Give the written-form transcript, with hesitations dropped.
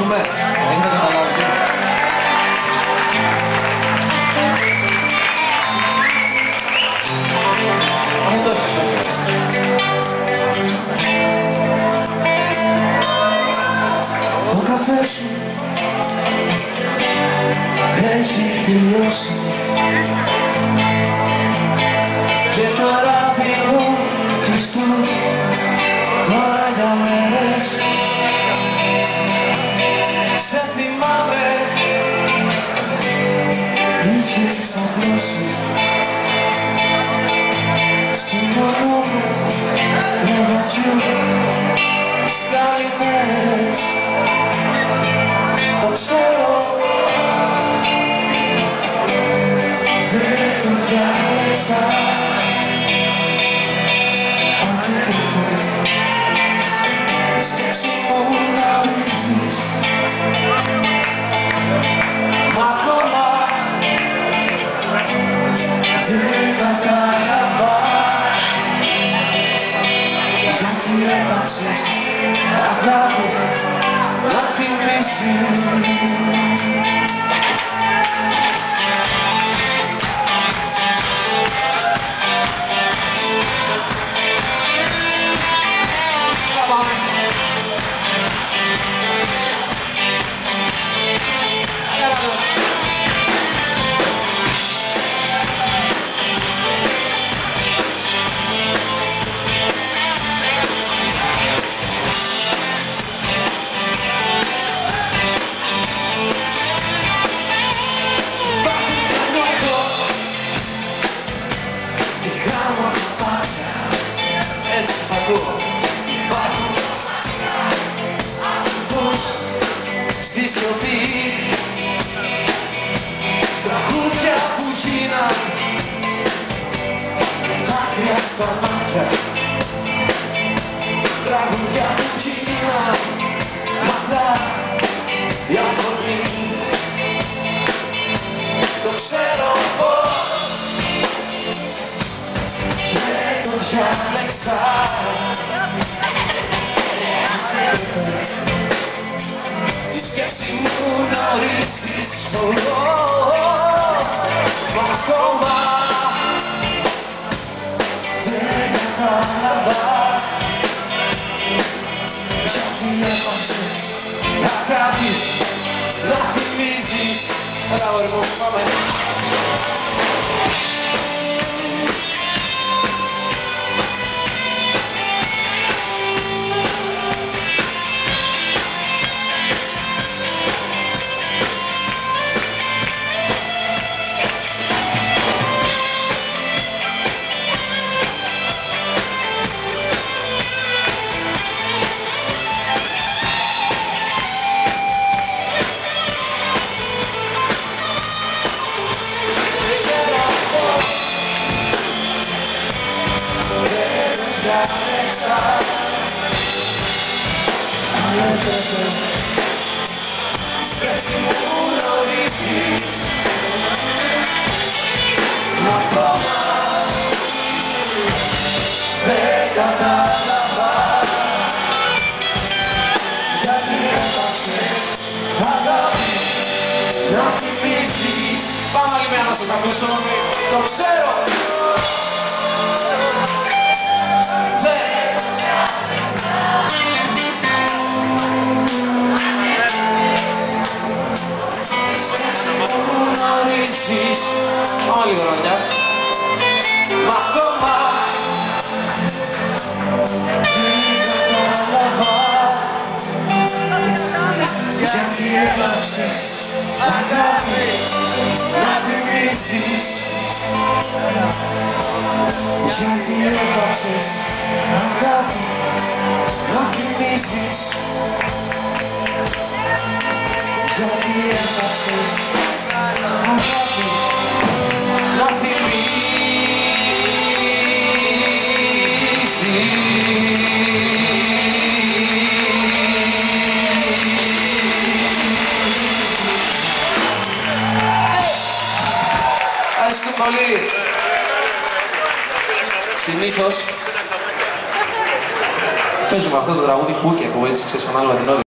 Ευχαριστούμε. Έχετε καταλάβει. Αυτό το έχεις. Ο καφές σου έχει τελειώσει και το ράδιο κλειστό τώρα για μέρες. Σε θυμάμαι, είχες ξαπλώσει στη μονόμου προβατιού τις καλημέρες. Το ξέρω, δεν το διάλεξα. Τη σκέψη μου να ορίζεις, μα ακόμα δεν κατάλαβα γιατί έπαψες αγάπη να θυμίσεις. Έτσι σας ακούω. Υπάρχουν πώς στη σιωπή τραγούδια που γίναν δάκρυα στα μάτια. Τραγούδια που γίναν απλά η αφορμή. Το ξέρω πώς δεν το διάλεξα. Τη σκέψη μου να ορίσεις, μα ακόμα δεν κατάλαβα γιατί έπαψες αγάπη να θυμίζεις. Έλα αγόρι μου, πάμε. Σκέψη μου γνωρίζεις, μα ακόμα δεν κατάλαβα γιατί έπαψες αγάπη να θυμίσεις. Πάμε άλλη μια να σας ακούσω. Το ξέρω. Πάμε λίγο ρόλια. Μα ακόμα δεν κατάλαβα γιατί έλαψες αγάπη να θυμίσεις. Γιατί έλαψες αγάπη να θυμίσεις. Γιατί έλαψες αγάπη να θυμίσεις. Ευχαριστώ πολύ. Συνήθως παίζουμε αυτό το τραγούδι που και που έτσι ξέρεις ανάλογα την ώρα.